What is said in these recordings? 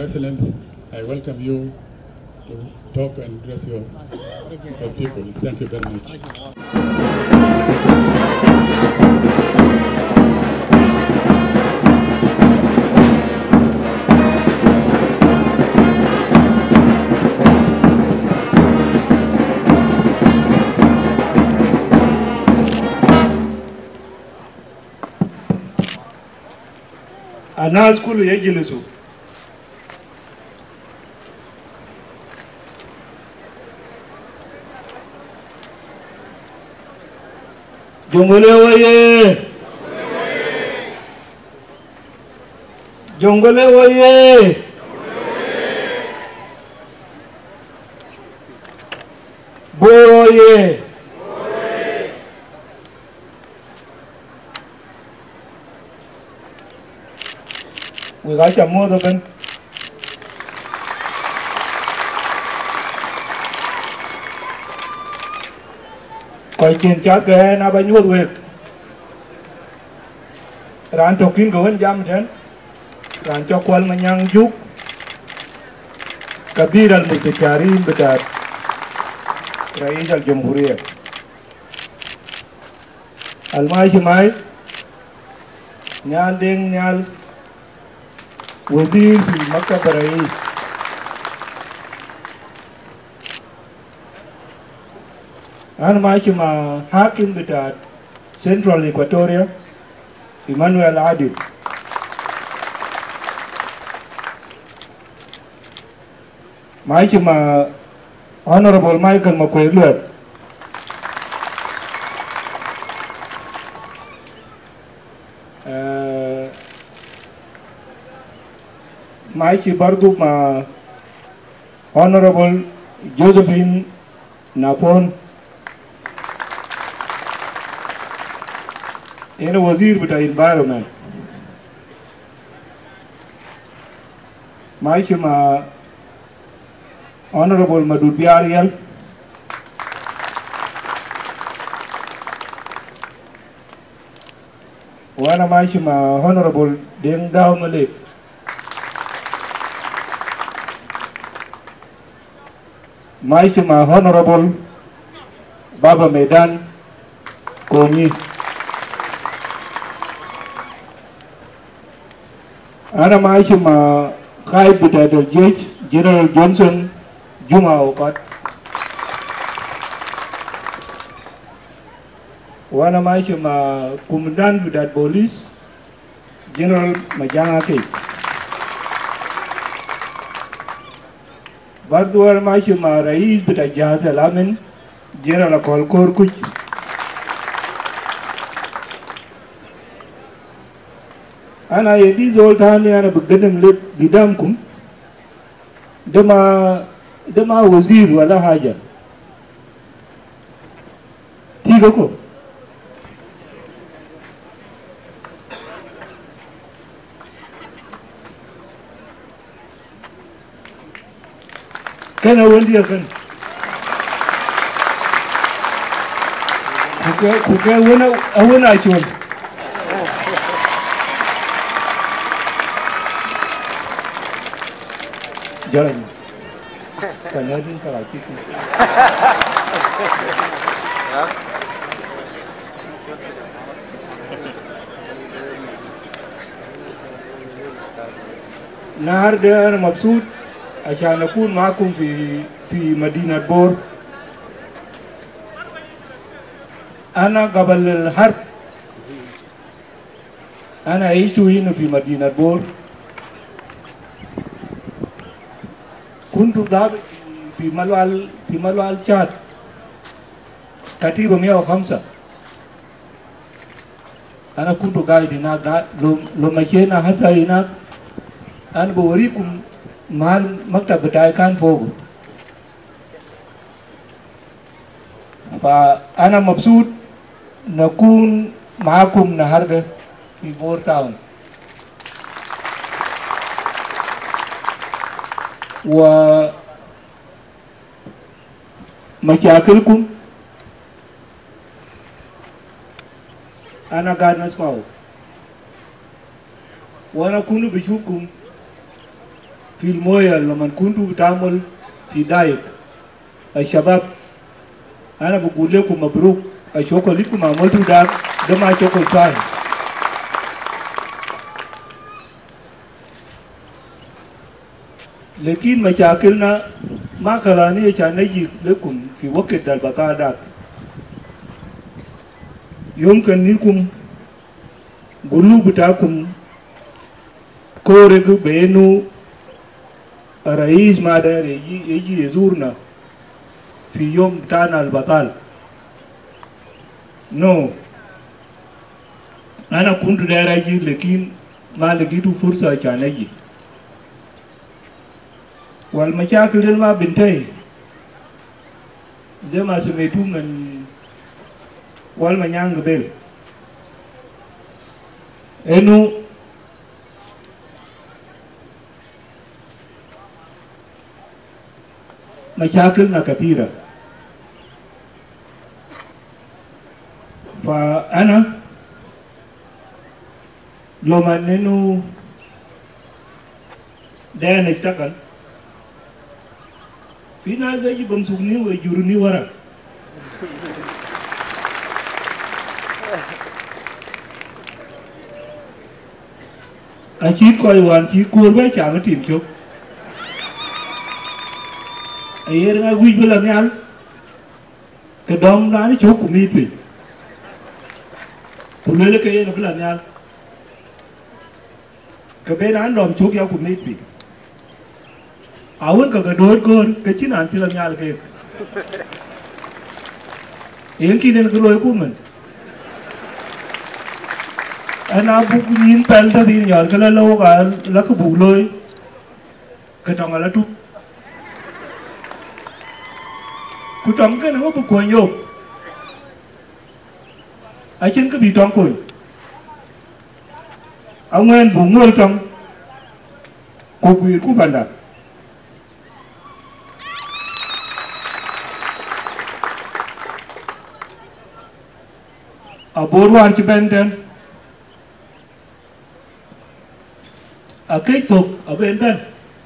Excellency, I welcome you to talk and address your people. Thank you very much. Ana skulu yajilisu Jongole waye Jongole waye Boroye we got your mother ben coi tiền cha ke na bao nhiêu việc ran cho kín của anh jam thế ran cho quan mà nhang juk kabir al musikarin betat rais al jamhuriyah al mai nyal ding nyal वज़ीर भी मक्तब रईस أنا ماشي مع حاكم بتاع سنترال إكواتوريا إيمانويل عادل ماشي مع Honorable Michael Makwelot Maichi bardu ma Honorable Josephine Napon ina wazir bita environment Maichi ma Honorable Madud Biariel wana maichi ma Honorable Deng Dao Malik Maichi ma Honorable Baba Medan Konyi Ana maichi ma Qaid Bita al-Jaysh General Johnson Juma Okat Wana maichi ma Kumandan Bita Police General Majanga Kei Barduar maichi ma Rais Bita Jahaz al-Amin General Kolkor Kuch Ana yedi zoltani ana begadam lek gidamkum dama wazir wala haja tiga ko kana wandi akan kuke wana chon jalan kana din karaki النهارده انا مبسوط عشان اكون معكم في مدينة بور. انا قبل الحرب انا عشت هنا في مدينة بور، كنت ضابط في ملوى تشاد كتيبة 105. أنا كنت قاعد هناك لو مشينا هسه هناك أنا بوريكم مال المكتب بتاعي كان فوق. فأنا مبسوط نكون معكم النهارده في بور تاون. ومشاكلكم أنا قاعد نسمعه، وأنا كنت بشوفكم في المويه لما كنت بتعمل في دايت الشباب انا بقول لكم مبروك الشغل اللي انتم عملتوا ده ما شغل سهل لكن مشاكلنا ما خلاني عشان نجي لكم في وقت البقاء ده يمكن لكم قلوب بتاعكم كورك بأنه الرئيس ما داير يجي يزورنا في يوم بتاعنا البطال نو أنا كنت داير أجي لكن ما لقيت فرصة عشان أجي والمشاكل اللي ما بنتهي زي ما سمعتوا من والمنيان قبل إنه مشاكلنا كثيرة فأنا لما إنه ده نشتغل في ناس بيجي بمسكني ويجرني ورا أشيك كوي وان شيك كوربا شامل تيم شو أيرنا ويج بلا نيال كدام لاني شو كميت بي كلنا كيه نبلا نيال كبيران دام شو كيا كميت بي أول كقدور كور كشين أنتي لا نيال كيه يمكن إن كلوا يكون أنا بقولين بالدا دين يار كلا لو قال لك بقولي كتام على تو كتام كنا هو بقول يو أجن كبيتام كوي أمين بقول تام كوبي كوباندا أبورو أركبندن cái tục ở bên bên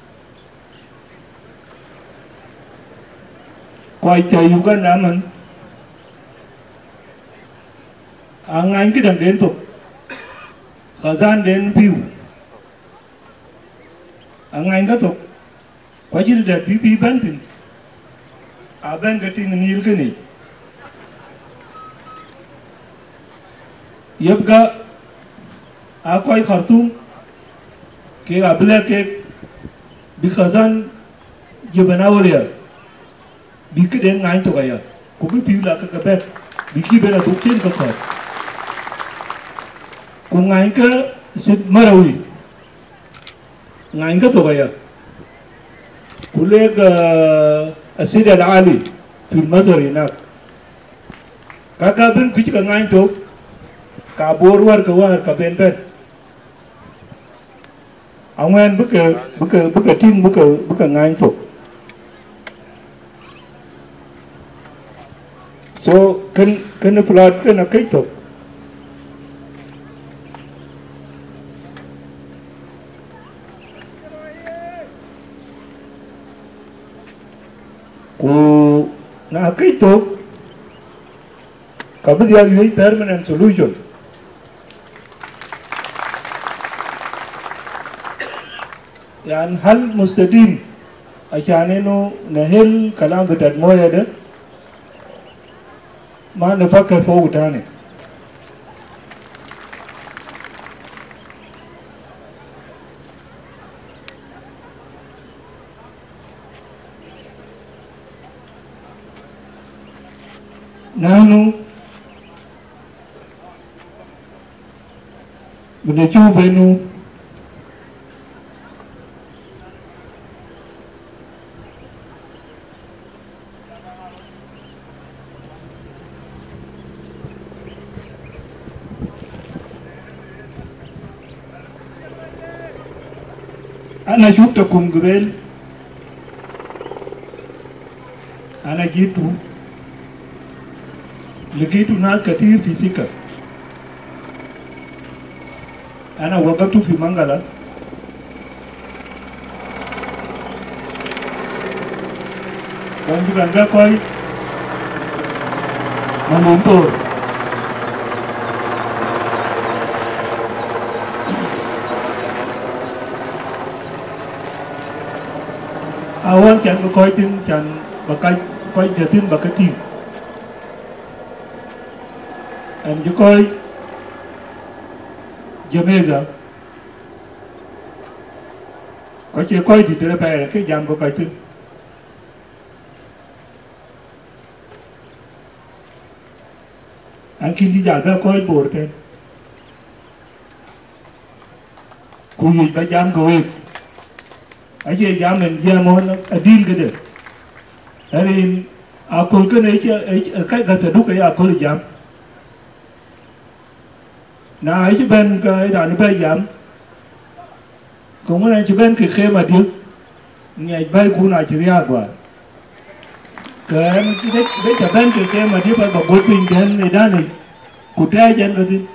quay chạy Uganda mình anh cái đằng đến tục thời gian đến view anh cái tục quay chỉ để bí bên thì bên cái tin nhiều cái này yabga quay Khartoum के अबले के बिखजन जो बनावलिया बिके then again तो गया कुबी पिउला का कबे बिकी बेला दुखिन का कर को गाइन का सिद मरवी गाइन का तो गया कुले का असीद अलाली फिर मजरी ना काका बिन कुछ का गाइन तो का बोरवर का वार का बेन बेन ông anh bức cái tin bức cái ngay phục so cái nó flood cái nó kết thúc của nó kết thúc cả bây giờ lấy permanent solution يعني هل مستديم عشان إنه نهل كلام بتاع المويه ده ما نفكر فوق تاني نحن بنشوف إنه أنا شفتكم قبل أنا جيتوا لقيتوا ناس كثير في سكة أنا وقفت في منغلا còn chỉ cần ra coi mà muốn tôi awan chan ko coi tin chan bakai coi dia tin bakai tin em chỉ coi jameza có chỉ coi thì tôi phải là cái jam của coi tin anh khi đi giải ra coi bổ thế cùi ba jam của em aje jam mình jam mon adil cái đấy anh akol cái này chứ cái gasa đúc cái akol jam na ấy bên cái đàn bay jam cũng là chỉ bên cái khe mà điêu ngày bay cũng là chỉ riêng quá cái em chỉ đấy chỉ bên cái khe mà điêu bay bảo bố pin đến này đàn này cụ thể chân cái gì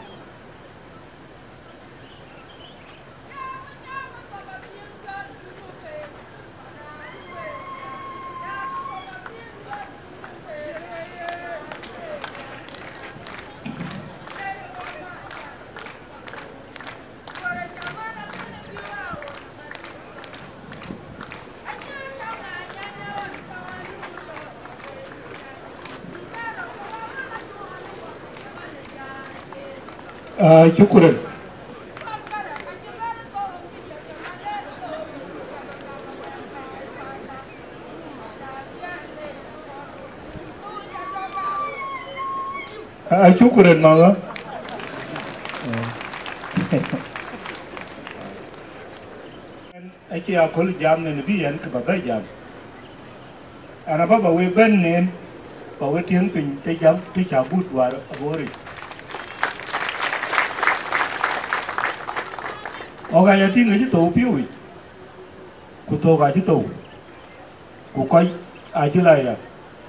syukuran. Syukuran mga. Aki akol jam ne nabi yan kababa jam. Ana baba we ben ne ba we tiang pin te jam te chabut war abori. Oga ya tinga ji to piwi. Ku to ga ji to. Ku coi ai chứ lại à.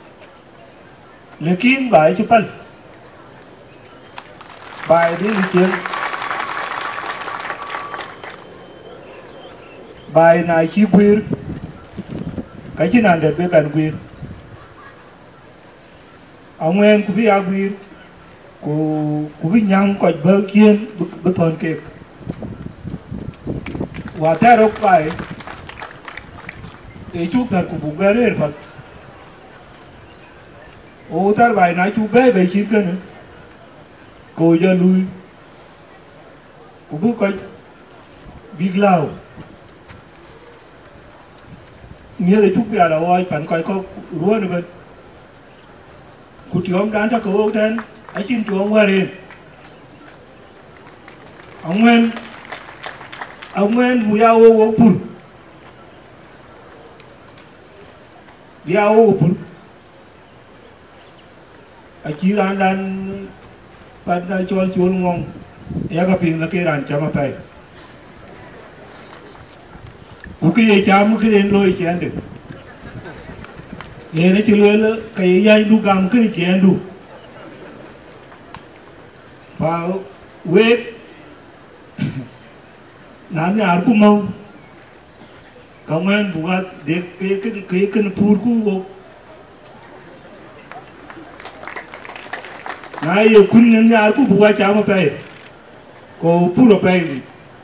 Lekin bài chứ pal. Bài đi chuyện. Bài này chi queer. Cái chứ nào đẹp với bạn queer. Ông em cũng biết queer. Cũng biết nhang coi bơ kiên bơ thon kẹp. Và theo đó bài ý chúc thật của bụng bê đấy Phật. Ô ta bài nói chú bê về chín cân nữa. Cô giờ lui. Cô bước coi big lao. Nghĩa là chúc bia là ôi bạn coi có rúa nữa bên. Cô chú ông đán cho cậu ông tên. Ấy chín chú ông qua đi. Ông Nguyên buya wo pur. Dia wo pur. Akiran dan pada jual ngong. Ya kaping la ke ran chama pai. Uki ye cham ke den loi chen de. Ye ne chilwel kai ya du gam ke chen du. Ba we nãy giờ cũng mau, công an buat dek cái pur ku wo, nãy giờ kun nãy cũng buat chama pe, ko pur pe ni,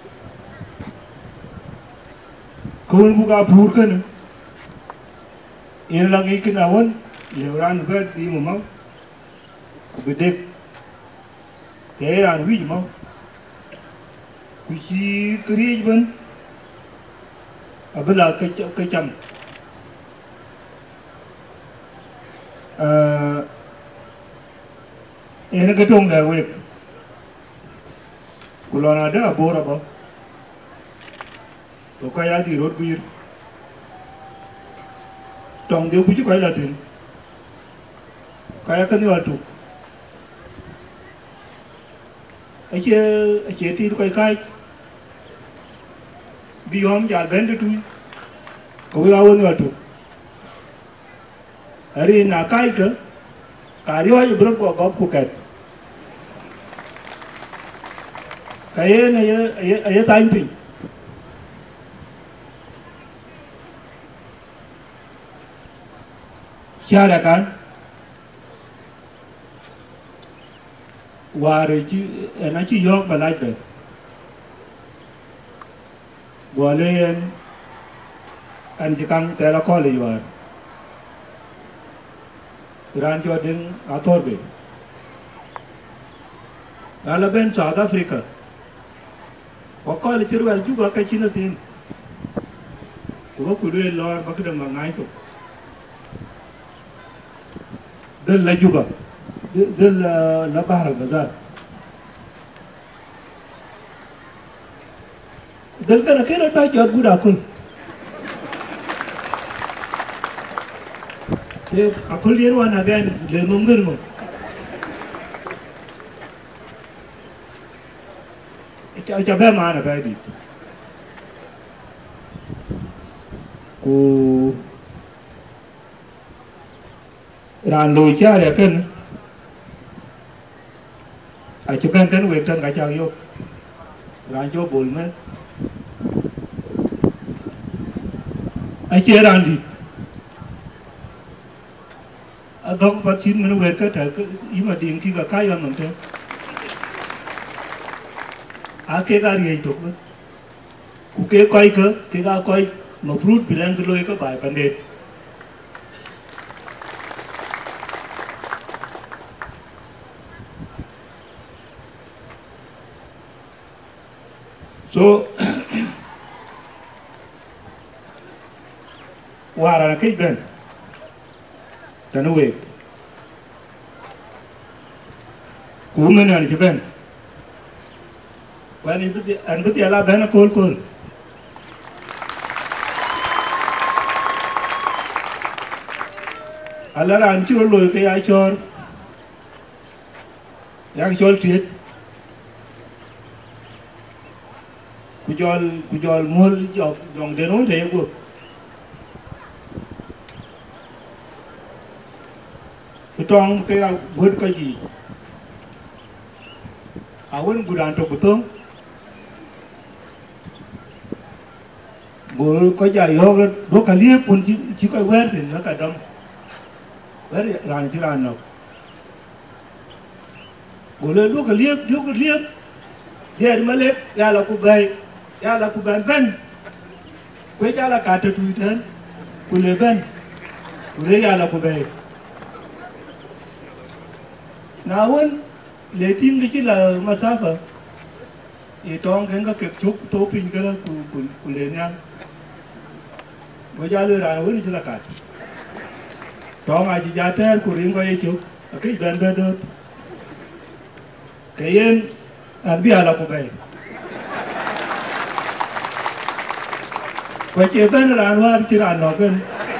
kun buat pur kan, ini lagi kenawan, lebaran buat di mau, bedek, teran wih mau. Kuci kerja pun, abala kecam. Ini ketong dah wek. Kalau ada abor apa, to kaya di road bir. Tong dia kuci kaya latin. Kaya kan dia tu. Aje ti kaya kaya. Di hom jal bende tu ko wi awon watu ari na kai ka kari wa bro ko gop ku kat kaye na ye time pin cha là can và rồi chứ nó chỉ vô và lại được và lên anh chỉ cần thế là có lý do Iran cho đến Athor về là bên South Africa và có lý chưa về juga cái chuyện tin cũng có quyền lo bắt đầu mang ngay thôi đây là juga đây là Bahar Gaza đây cái này nó cho budak kun thế aku lihat wana gan le munggur mo cha ba ma na ba di ku ran lôi cha ya kan a chu kan kan we kan ga cha yo ran cho bol me a che ran di dong bắt chín mình về cái thời ý mà điện khi cả cái ăn làm thế cái gì vậy tục đó cái coi cơ cái coi mà fruit bị lên cái lôi cái bài vấn đề so là cái bên cho nó về cú mình là cái bên và anh biết là bên nó cồn là anh chưa lôi cái ai cho thiệt cú cho mua dòng để nói thế của trong cái vượt cái gì awan gudan to betul gol ko jay yo do ka liep pun ci koy wer tin la ka dam wer ran ci ran no gol do ka liep dia ma lep yalla ku ban ben ko yalla ka ta tu tan ku le ben ku le yalla ku bay nawan le tim cái là masafa trong cái kẹp chúc tố pin cái là của le nhang bây giờ lừa đảo với chỉ là cả trong ai chỉ giá thế của riêng coi chúc cái bên đó cái em anh biết là của bay vậy chỉ bên là anh hoa chỉ là nó bên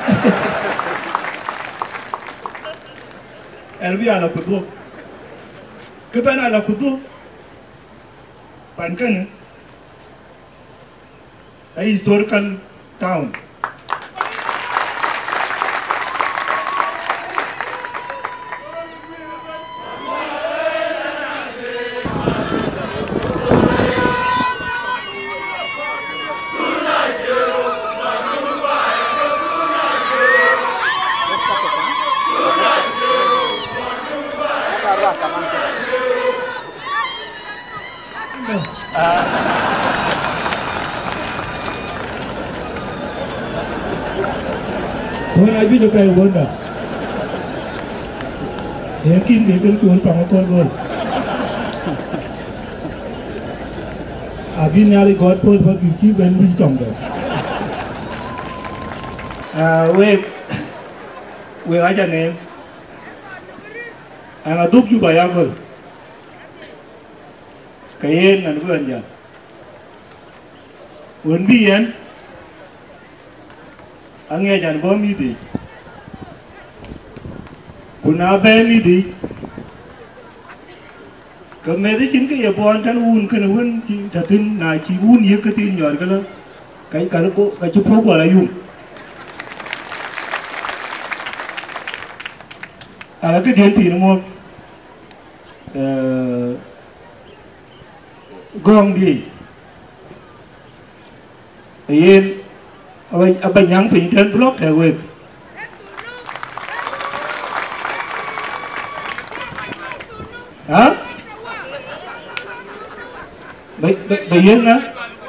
anh biết là của tôi cái bên này là của tôi bản thân a historical town Hôm nay biết được cái vốn đâu, để kim để cái chuồn trong con luôn. Vì nhà đi gót phơi phơi chỉ bên bên trong đấy. We aja nem, anh aduk juga ya gol. Kayen anh vừa anh vốn bi anh nghe chẳng có mi gì, cũng nào bé mi gì, cái mấy cái chính cái giờ bọn anh uốn cái nào uốn chỉ thật tin này chỉ uốn nhiều cái tin nhỏ cái đó, cái nó có cái chụp phốt vào là dùng, là cái điện thì nó mua gong đi, yên abang yang pinter blok ya web ha bayan na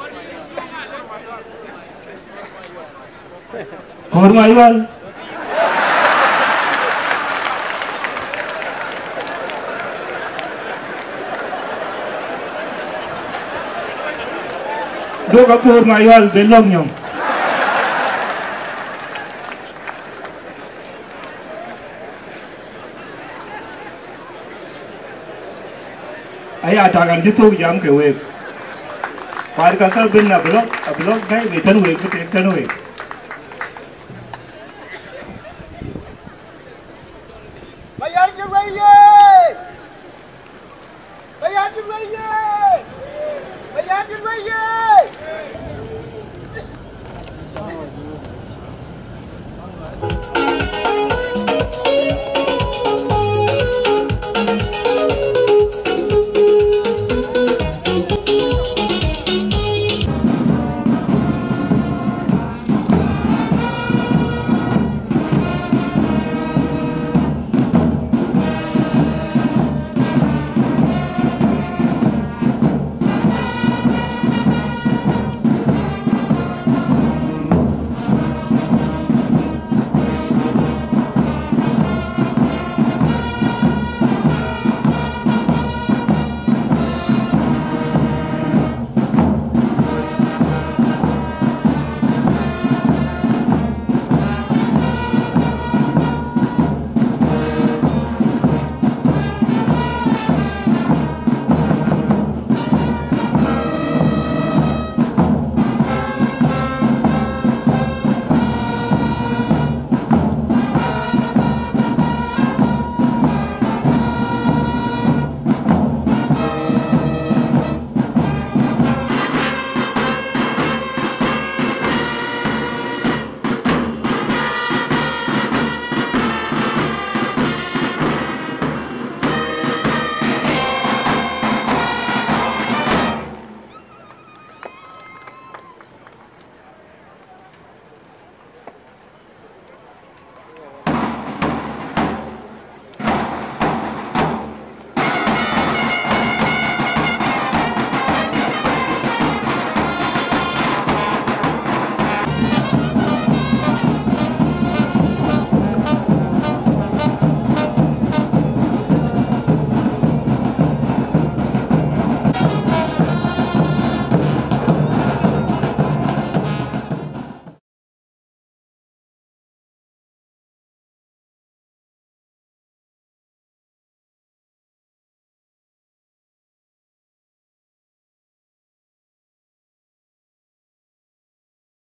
kor maiwal do ka kor maiwal belong nyong ayah takkan itu jam ke web. Par kata benda blok naik betul web betul web. Bayar juga ye, bayar juga ye, bayar juga ye.